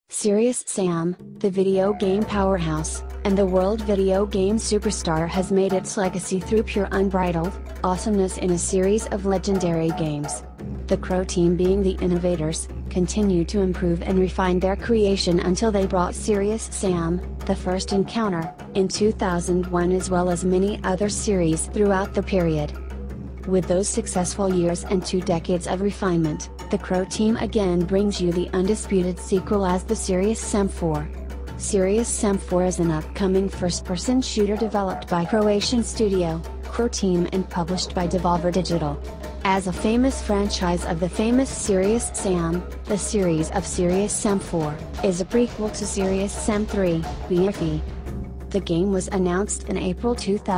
Serious Sam, the video game powerhouse, and the world video game superstar, has made its legacy through pure unbridled awesomeness in a series of legendary games. The Crow team, being the innovators, continue to improve and refine their creation until they brought Serious Sam, the first encounter, in 2001, as well as many other series throughout the period. With those successful years and 2 decades of refinement, the Crow team again brings you the undisputed sequel as the Serious Sam 4. Serious Sam 4 is an upcoming first-person shooter developed by Croatian studio, Crow team, and published by Devolver Digital. As a famous franchise of the famous Serious Sam, the series of Serious Sam 4 is a prequel to Serious Sam 3, BFE. The game was announced in April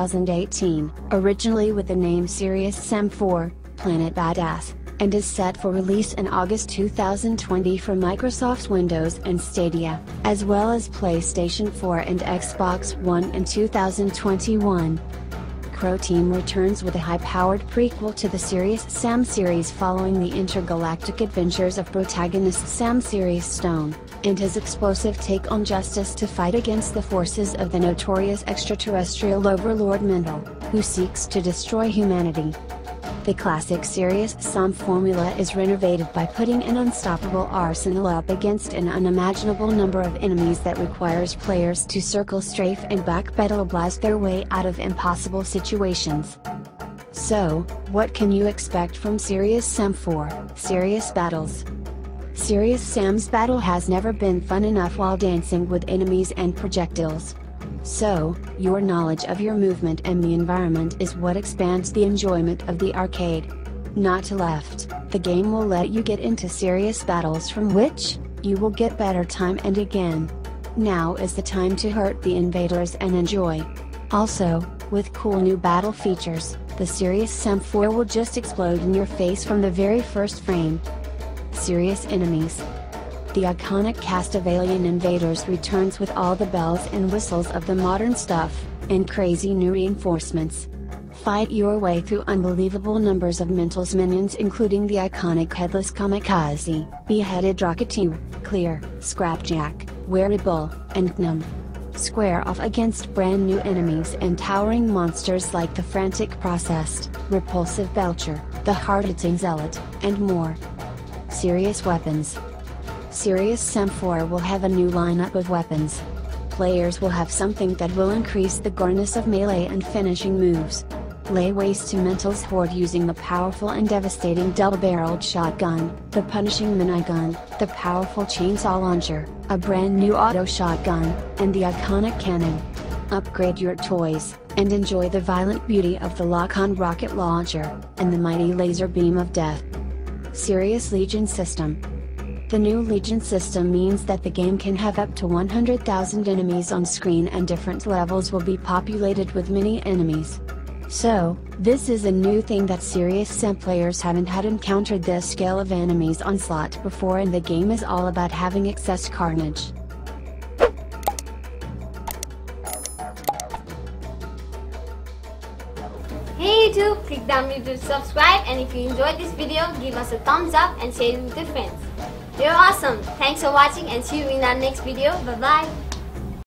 2018, originally with the name Serious Sam 4, Planet Badass, and is set for release in August 2020 for Microsoft Windows and Stadia, as well as PlayStation 4 and Xbox One in 2021. Crow team returns with a high-powered prequel to the Serious Sam series following the intergalactic adventures of protagonist Sam Serious Stone, and his explosive take on justice to fight against the forces of the notorious extraterrestrial overlord Mendel, who seeks to destroy humanity. The classic Serious Sam formula is renovated by putting an unstoppable arsenal up against an unimaginable number of enemies that requires players to circle, strafe, and backpedal blast their way out of impossible situations. So, what can you expect from Serious Sam 4, Serious Battles? Serious Sam's battle has never been fun enough while dancing with enemies and projectiles. So, your knowledge of your movement and the environment is what expands the enjoyment of the arcade. Not left, the game will let you get into serious battles from which you will get better time and again. Now is the time to hurt the invaders and enjoy. Also, with cool new battle features, the Serious Sam 4 will just explode in your face from the very first frame. Serious enemies. The iconic cast of alien invaders returns with all the bells and whistles of the modern stuff, and crazy new reinforcements. Fight your way through unbelievable numbers of Mental's minions, including the iconic Headless Kamikaze, Beheaded Rocketeer, Clear, Scrapjack, Wearable, and Gnome. Square off against brand new enemies and towering monsters like the Frantic Processed, Repulsive Belcher, the Hard-Hitting Zealot, and more. Serious weapons. Serious Sam 4 will have a new lineup of weapons. Players will have something that will increase the goreness of melee and finishing moves. Lay waste to Mental's horde using the powerful and devastating double-barreled shotgun, the punishing minigun, the powerful chainsaw launcher, a brand new auto shotgun, and the iconic cannon. Upgrade your toys, and enjoy the violent beauty of the lock-on rocket launcher, and the mighty laser beam of death. Serious Legion System. The new Legion system means that the game can have up to 100,000 enemies on screen, and different levels will be populated with many enemies. So, this is a new thing that Serious Sam players haven't had encountered this scale of enemies onslaught before, and the game is all about having excess carnage. Hey YouTube, click down below to subscribe, and if you enjoyed this video, give us a thumbs up and share it with your friends. You're awesome! Thanks for watching, and see you in our next video. Bye bye!